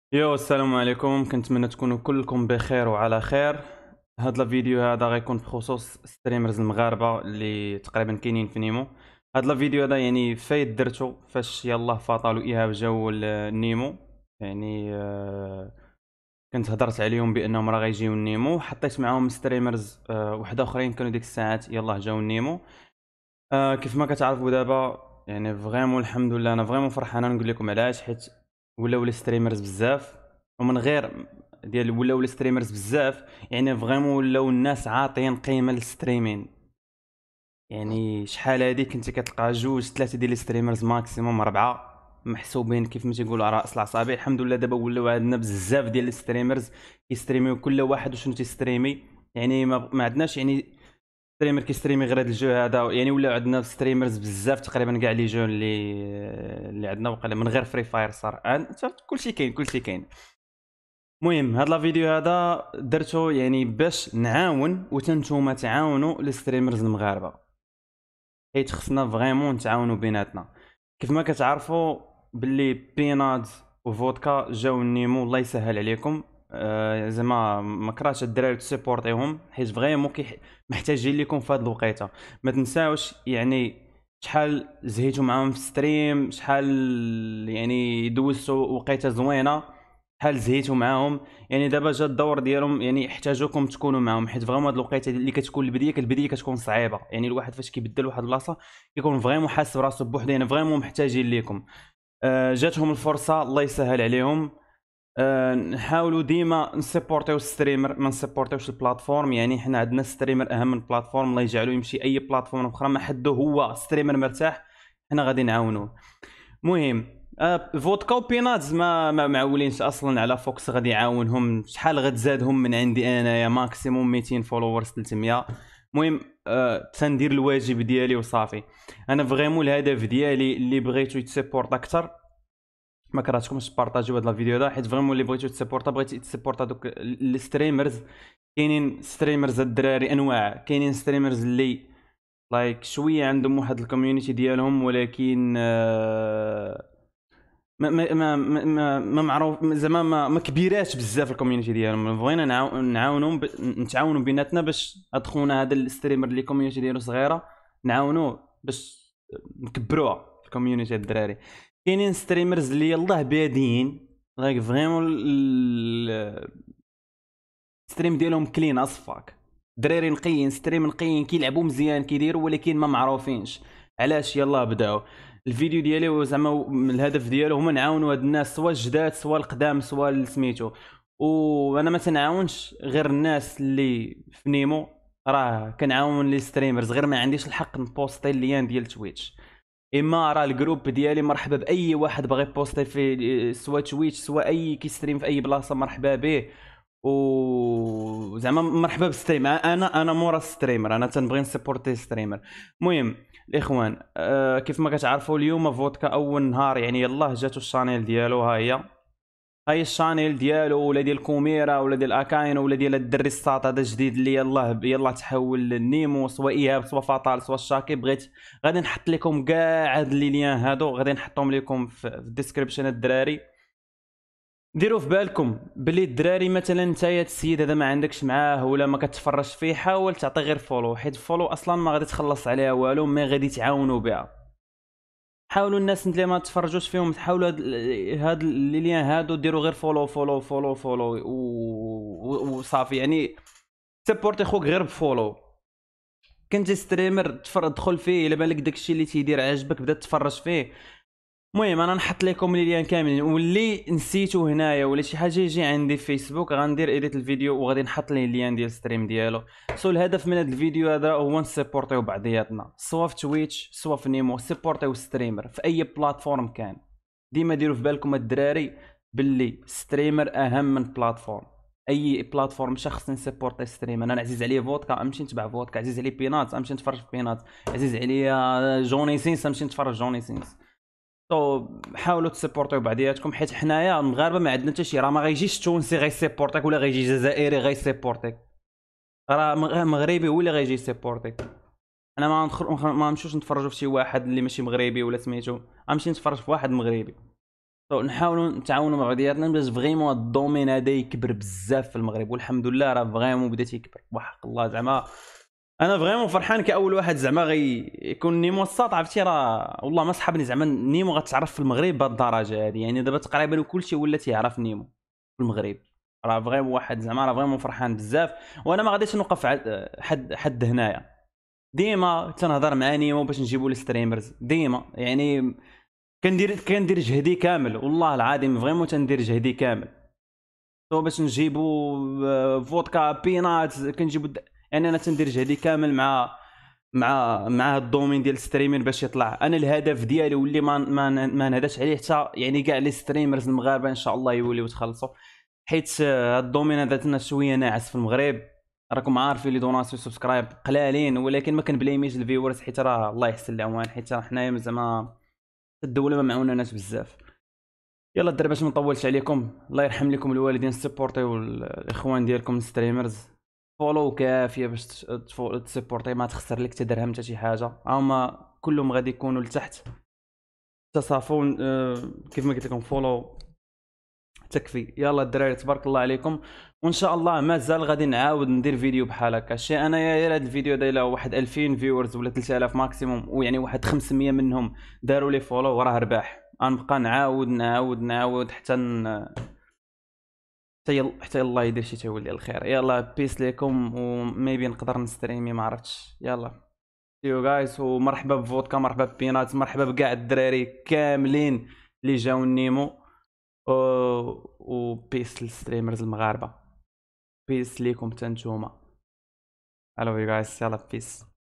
السلام عليكم، كنتمنى تكونوا كلكم بخير وعلى خير. هذا الفيديو هذا غيكون بخصوص ستريمرز المغاربه اللي تقريبا كاينين في نيمو. هذا الفيديو هذا يعني فايت درتو فاش يلاه فاطالو ايهاب جاو النيمو. يعني كنت هضرت عليهم بانهم راه غيجيو النيمو، حطيت معاهم ستريمرز وحده اخرين كانوا ديك الساعات يلاه جاو النيمو. كيف ما كتعرفوا دابا يعني فريمون الحمد لله انا فريمون فرحان. أنا نقول لكم علاش، حيت ولاو الستريمرز بزاف، ومن غير ديال ولاو الستريمرز بزاف يعني فريمون ولاو الناس عاطين قيمه للستريمين. يعني شحال هادي كنتي كتلقى جوج ثلاثه ديال الستريمرز ماكسيموم ربعه محسوبين كيف ما تيقولوا على راس العصابع. الحمد لله دابا ولاو عندنا بزاف ديال الستريمرز كيستريميو كل واحد وشنو تيستريمي. يعني ما عندناش يعني ستريمر كيستريمي غير هاد الجو هذا. يعني ولاو عندنا ستريمرز بزاف تقريبا كاع لي جون اللي عندنا وقيلا من غير فري فاير صراحه. كلشي كاين كلشي كاين. المهم هاد لا فيديو هذا درتو يعني باش نعاون وتنتوما تعاونوا الستريمرز المغاربه، حيت خصنا فريمون نتعاونوا بيناتنا. كيف ما كتعرفوا باللي بيناد وفودكا جاو النيمو، الله يسهل عليكم. زعما ما كرهتش الدراري تسيبورتيهم حيت فريمون محتاجين لكم في هاد الوقيته. ما تنساوش يعني شحال زهيتوا معاهم في ستريم، شحال يعني دوزتوا وقيته زوينه، شحال زهيتوا معاهم. يعني دابا جا الدور ديالهم، يعني يحتاجوكم تكونوا معاهم، حيت فريمون هاد الوقيته اللي كتكون البديه كتكون صعيبه. يعني الواحد فاش كيبدل واحد البلاصه كيكون فريمون حاس براسو بوحدو، يعني فريمون محتاجين ليكم. جاتهم الفرصه، الله يسهل عليهم. نحاولوا ديما نسيبورتيو الستريمر، ما نسيبورتيوش البلاتفورم. يعني حنا عندنا الستريمر اهم من البلاتفورم، الله يجعلو يمشي اي بلاتفورم اخرى ما حدو هو ستريمر مرتاح حنا غادي نعاونوه. المهم فودكا وبيناتز ما معولينش اصلا على فوكس غادي يعاونهم. شحال غتزادهم من عندي انايا ماكسيموم 200 فولورز 300. المهم تندير الواجب ديالي وصافي. انا فريمون الهدف ديالي اللي بغيتو يتسيبورت اكثر، ما كرهتكمش تبارطاجيو هذا الفيديو هذا، حيت فريمون اللي بغيتو تسيبورتا بغيتي تسيبورتا دوك الستريمرز. كاينين ستريمرز الدراري انواع، كاينين ستريمرز اللي لايك شويه عندهم واحد الكوميونيتي ديالهم، ولكن ما معروف زعما ما كبيراش بزاف الكوميونيتي ديالهم. بغينا نعاونهم نتعاونوا بيناتنا باش ادخونا هذا الستريمر اللي كوميونيتي ديالو صغيره نعاونوه باش نكبروها الكوميونيتي الدراري. كاينين ستريمرز اللي يلاه بادين لايك فريمون الستريم ديالهم كلين اصفاك، دراري نقيين ستريم نقيين كيلعبوا مزيان كيديروا، ولكن ما معروفينش علاش. يلا بداو الفيديو ديالي زعما الهدف ديالو هما نعاونوا هاد الناس، سواء الجداد سواء القدام سواء سميتو. وانا ما تنعاونش غير الناس اللي في نيمو، راه كنعاون لي ستريمرز غير ما عنديش الحق نبوستي اللين ديال تويتش. اما راه الجروب ديالي مرحبا باي واحد باغي بوستي في سواء تويتش سواء اي كيستريم في اي بلاصه مرحبا به. وزعما مرحبا بالستريم. انا مورا ستريمر، انا تنبغي نسبورتي ستريمر. المهم الاخوان كيف ما كتعرفوا اليوم فودكا اول نهار يعني يلاه جاتو الشانيل ديالو. هاي الشانيل ديالو ولا ديال كوميرا ولا ديال اكاين ولا ديال الدري الساط هذا جديد اللي يلا تحول للنيمو، سواء ايهاب سواء فاطال سواء الشاكي. بغيت غادي نحط لكم كاع هاد لي ليان هادو، غادي نحطهم لكم في الديسكريبشن الدراري. ديروا في بالكم بلي الدراري مثلا نتايا السيد هذا ما عندكش معاه ولا ما كتفرجش فيه، حاول تعطي غير فولو، حيت فولو اصلا ما غادي تخلص عليها والو، ما غادي تعاونوا بها. حاولوا الناس اللي ما تفرجوش فيهم تحاولوا هاد لي ليان هادو ديروا غير فولو فولو فولو فولو وصافي. يعني سبورتي خوك غير بفولو. كنتي ستريمر تدخل فيه الا بالك داكشي اللي تيدير عاجبك بدا تفرج فيه. المهم انا نحط لكم لي ليان كاملين، واللي نسيتو هنايا ولا شي حاجه يجي عندي في فيسبوك غندير ايديت الفيديو وغادي نحط ليه اللين ديال الستريم ديالو. الهدف من هذا الفيديو هذا هو نسيبورتيو بعضياتنا، سواء في تويتش سواء في نيمو. سيبورتيو ستريمر في اي بلاتفورم كان. ديما ديروا في بالكم الدراري باللي ستريمر اهم من بلاتفورم. اي بلاتفورم شخص نسيبورتي ستريمر. انا عزيز عليا فودكا امشي نتبع فودكا، عزيز عليا بينات امشي نتفرج في بينات، عزيز عليا جوني سينس امشي نتفرج جوني سينس. حاولوا تسيبورتيو بعضياتكم، حيت حنايا المغاربه ما عندنا حتى شي. راه ما غيجيش تونسي غيسيبورتيك ولا غيجي جزائري غيسيبورتيك، راه مغربي هو اللي غيجي يسيبورتيك. انا ما نمشيوش نتفرجوا في شي واحد اللي ماشي مغربي ولا سميتو، غنمشي نتفرج في واحد مغربي. نحاولوا نتعاونوا مع بعضياتنا باش فريمون الدومين هذا يكبر بزاف في المغرب، والحمد لله راه فريمون بدا تيكبر وحق الله. زعما انا فريمون فرحان كاول واحد زعما يكون نيمو الساط، عرفتي راه والله ما صحابني زعما نيمو غتعرف في المغرب بهذه الدرجه هذه، يعني دابا تقريبا كلشي ولا تيعرف نيمو في المغرب. راه فريمون واحد زعما راه فريمون فرحان بزاف. وانا ما غاديش نوقف حد هنايا، ديما تنهضر مع نيمو باش نجيبوا الستريمرز ديما، يعني كندير جهدي كامل والله العظيم، فريمون تندير جهدي كامل باش نجيبوا فودكا بينات كنجيبوا يعني انا تندير جهدي كامل مع الدومين ديال الستريمين باش يطلع. انا الهدف ديالي واللي ما نهداش عليه حتى يعني كاع لي ستريمرز المغاربه ان شاء الله يوليو يتخلصوا، حيت الدومين هذا تنا شويه ناعس في المغرب. راكم عارفين لي دوناسيون سبسكرايب قلالين، ولكن ما كنبليميش الفيورز حيت راه الله يحسن العوان، حيت راه حنايا زعما الدوله ما معاوناش بزاف. يلا الدراري باش ما نطولش عليكم، الله يرحم لكم الوالدين، سبورتيو الاخوان ديالكم الستريمرز، فولو كافيه باش تسبورتي، ما تخسر لك حتى درهم حتى شي حاجه، هما كلهم غادي يكونوا لتحت تصافون. كيف ما قلت لكم فولو تكفي. يلا الدراري تبارك الله عليكم، وان شاء الله مازال غادي نعاود ندير فيديو بحال هكا. الشيء انا يا هذا الفيديو دايره واحد 2000 فيورز ولا 3000 ماكسيموم، ويعني واحد 500 منهم داروا لي فولو، وراه رباح. غنبقى نعاود حتى الله يدير شي تيولي الخير. يلا بيس ليكم، وميبي نقدر نستريمي ما عرفتش. يلا سيو جايز، ومرحبا بفودكا، مرحبا ببينات، مرحبا بكاع الدراري كاملين اللي جاو نيمو، وبيس للستريمرز المغاربه، بيس ليكم تنتوما. الو يو جايز، يلا بيس.